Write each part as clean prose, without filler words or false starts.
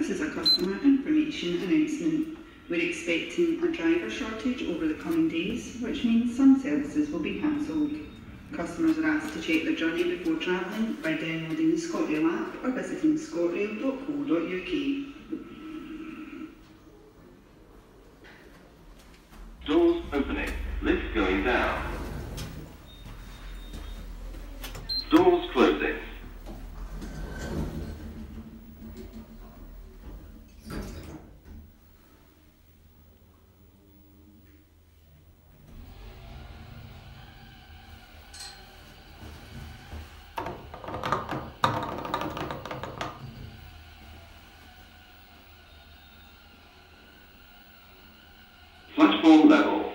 This is a customer information announcement. We're expecting a driver shortage over the coming days, which means some services will be cancelled. Customers are asked to check their journey before travelling by downloading the ScotRail app or visiting scotrail.co.uk. Doors opening. Lift going down. Doors closing. Platform level.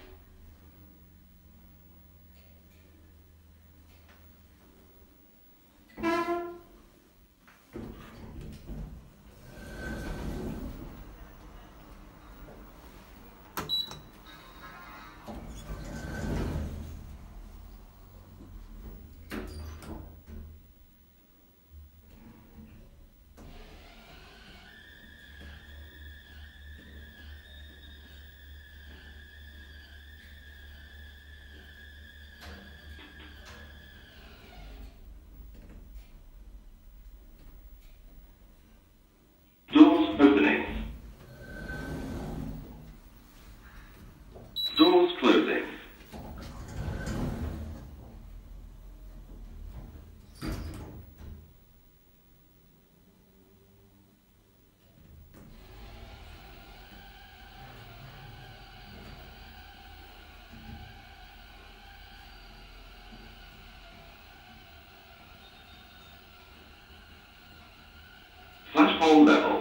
Doors opening. Doors closing. Platform level.